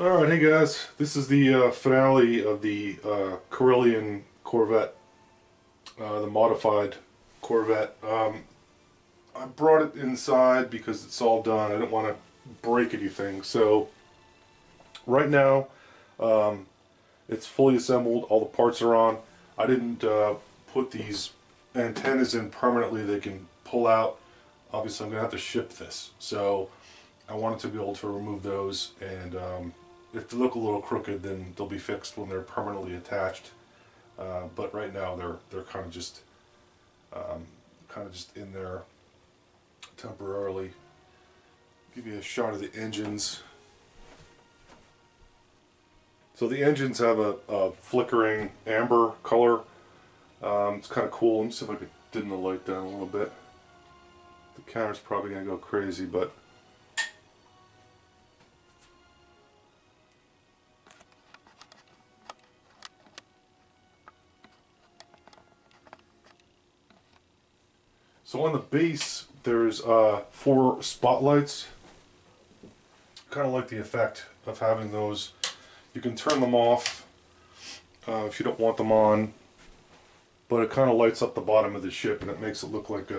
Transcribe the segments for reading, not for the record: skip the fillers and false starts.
Alright, hey guys, this is the finale of the Corellian Corvette, the modified Corvette. I brought it inside because it's all done. I didn't want to break anything. So right now it's fully assembled, all the parts are on. I didn't put these antennas in permanently. They can pull out. Obviously I'm going to have to ship this, so I wanted to be able to remove those, and if they look a little crooked, then they'll be fixed when they're permanently attached. But right now they're kind of just in there temporarily. Give you a shot of the engines. So the engines have a flickering amber color. It's kind of cool. Let me see if I could dim the light down a little bit. The camera's probably going to go crazy, but so on the base there's 4 spotlights. Kind of like the effect of having those. You can turn them off if you don't want them on, but it kind of lights up the bottom of the ship and it makes it look like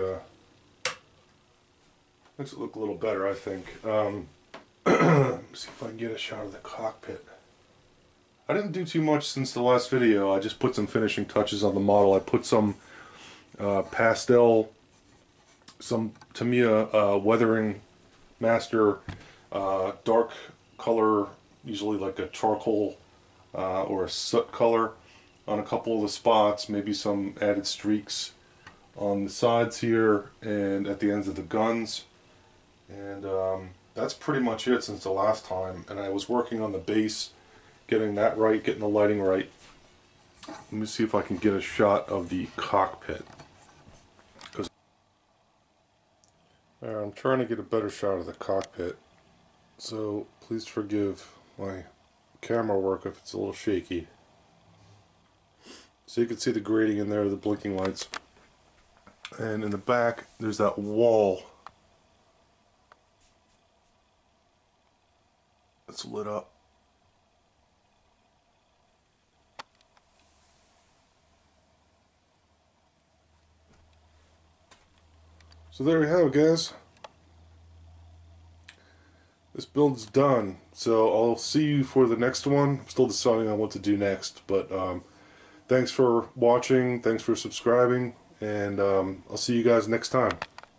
makes it look a little better, I think. See if I can get a shot of the cockpit. I didn't do too much since the last video. I just put some finishing touches on the model. I put some pastel, some Tamiya Weathering Master dark color, usually like a charcoal or a soot color on a couple of the spots, maybe some added streaks on the sides here and at the ends of the guns, and that's pretty much it since the last time. And I was working on the base, getting that right, getting the lighting right. Let me see if I can get a shot of the cockpit. I'm trying to get a better shot of the cockpit, so please forgive my camera work if it's a little shaky. So you can see the grating in there, the blinking lights, and in the back there's that wall that's lit up. So there we have it, guys. This build's done, so I'll see you for the next one. I'm still deciding on what to do next, but thanks for watching, thanks for subscribing, and I'll see you guys next time.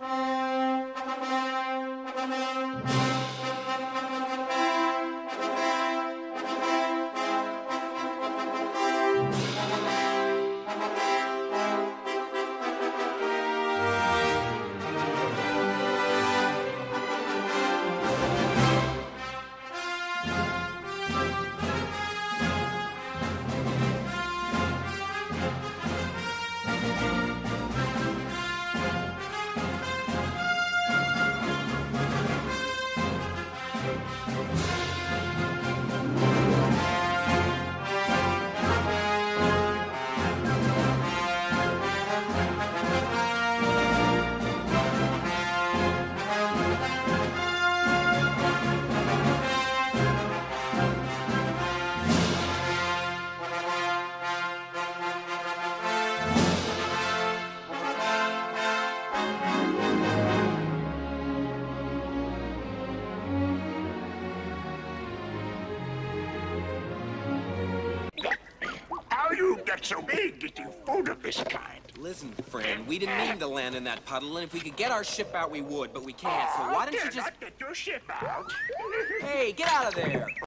Get so big that you food of this kind. Listen, friend, we didn't mean to land in that puddle, and if we could get our ship out, we would, but we can't, so why don't you just... not get your ship out. Hey, get out of there!